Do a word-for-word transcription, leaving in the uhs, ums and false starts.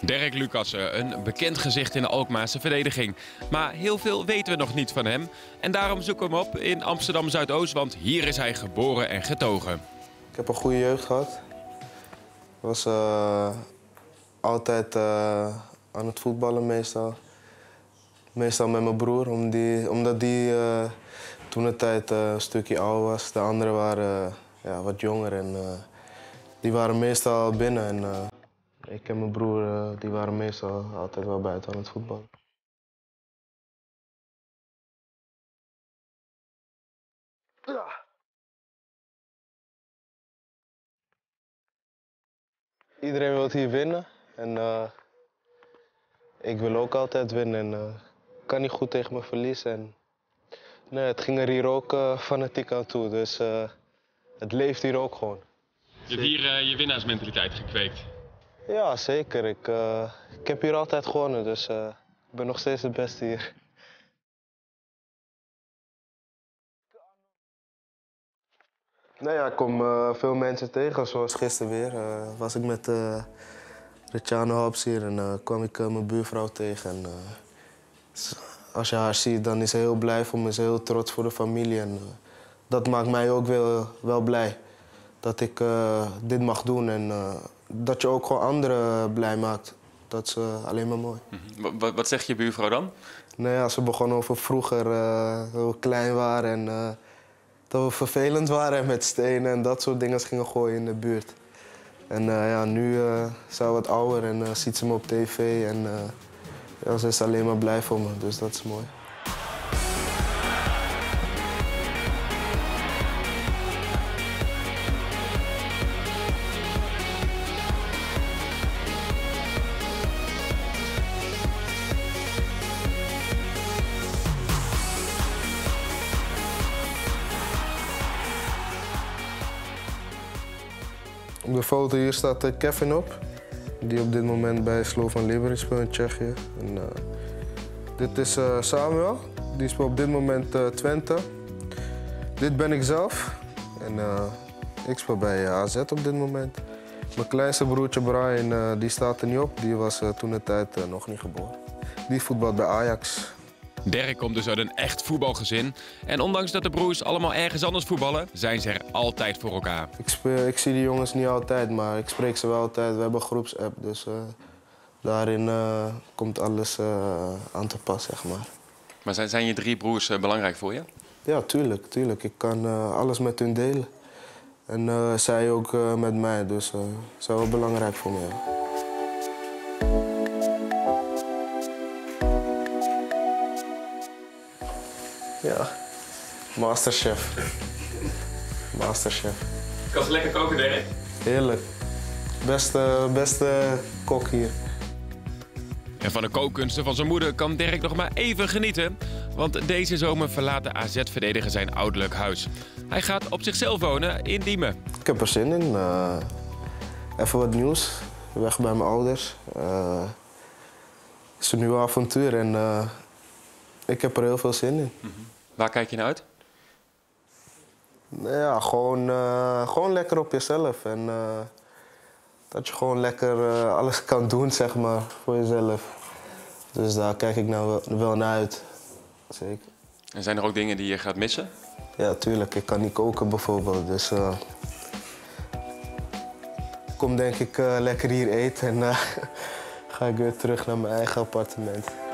Derek Lucassen, een bekend gezicht in de Alkmaarse verdediging. Maar heel veel weten we nog niet van hem. En daarom zoeken we hem op in Amsterdam Zuidoost, want hier is hij geboren en getogen. Ik heb een goede jeugd gehad. Ik was uh, altijd uh, aan het voetballen meestal. Meestal met mijn broer, om die, omdat die uh, toen de tijd uh, een stukje ouder was. De anderen waren uh, ja, wat jonger en uh, die waren meestal binnen. En, uh, ik en mijn broer uh, die waren meestal altijd wel buiten aan het voetballen. Ja. Iedereen wil hier winnen en uh, ik wil ook altijd winnen. En, uh, ik kan niet goed tegen me verliezen. En, nee, het ging er hier ook uh, fanatiek aan toe, dus uh, het leeft hier ook gewoon. Je hebt hier uh, je winnaarsmentaliteit gekweekt. Ja, zeker. Ik, uh, ik heb hier altijd gewonnen, dus uh, ik ben nog steeds de beste hier. Nou ja, ik kom uh, veel mensen tegen, zoals gisteren weer. Uh, was ik met uh, Retiano Hobbs hier en uh, kwam ik uh, mijn buurvrouw tegen. En, uh, als je haar ziet, dan is ze heel blij voor me, is ze heel trots voor de familie. En, uh, dat maakt mij ook wel, wel blij, dat ik uh, dit mag doen en uh, dat je ook gewoon anderen blij maakt. Dat is uh, alleen maar mooi. Mm-hmm. Wat, wat zegt je buurvrouw dan? Nou ja, ze begon over vroeger, uh, hoe we klein waren en uh, dat we vervelend waren met stenen en dat soort dingen gingen gooien in de buurt. En uh, ja, nu uh, is ze wat ouder en uh, ziet ze me op tv en uh, ja, ze is alleen maar blij voor me, dus dat is mooi. Op de foto hier staat Kevin op, die op dit moment bij Slovan Liberec speelt in Tsjechië. En, uh, dit is uh, Samuel, die speelt op dit moment uh, Twente. Dit ben ik zelf en uh, ik speel bij uh, A Z op dit moment. Mijn kleinste broertje Brian uh, die staat er niet op, die was uh, toen de tijd uh, nog niet geboren. Die voetbalt bij Ajax. Derek komt dus uit een echt voetbalgezin. En ondanks dat de broers allemaal ergens anders voetballen, zijn ze er altijd voor elkaar. Ik, speel, ik zie die jongens niet altijd, maar ik spreek ze wel altijd. We hebben een groepsapp, dus uh, daarin uh, komt alles uh, aan te pas, zeg maar. Maar zijn, zijn je drie broers uh, belangrijk voor je? Ja, tuurlijk, tuurlijk. Ik kan uh, alles met hun delen. En uh, zij ook uh, met mij, dus uh, ze zijn wel belangrijk voor mij. Ja, masterchef. Masterchef. Kan ze lekker koken, Derek? Heerlijk. Beste, beste kok hier. En van de kookkunsten van zijn moeder kan Derek nog maar even genieten. Want deze zomer verlaat de A Z-verdediger zijn ouderlijk huis. Hij gaat op zichzelf wonen in Diemen. Ik heb er zin in. Uh, even wat nieuws. Weg bij mijn ouders. Uh, het is een nieuw avontuur en uh, ik heb er heel veel zin in. Mm-hmm. Waar kijk je naar uit? Ja, gewoon, uh, gewoon lekker op jezelf. En, uh, dat je gewoon lekker uh, alles kan doen, zeg maar, voor jezelf. Dus daar kijk ik nou wel, wel naar uit. Zeker. En zijn er ook dingen die je gaat missen? Ja, tuurlijk. Ik kan niet koken bijvoorbeeld. Dus uh, ik kom denk ik uh, lekker hier eten en uh, ga ik weer terug naar mijn eigen appartement.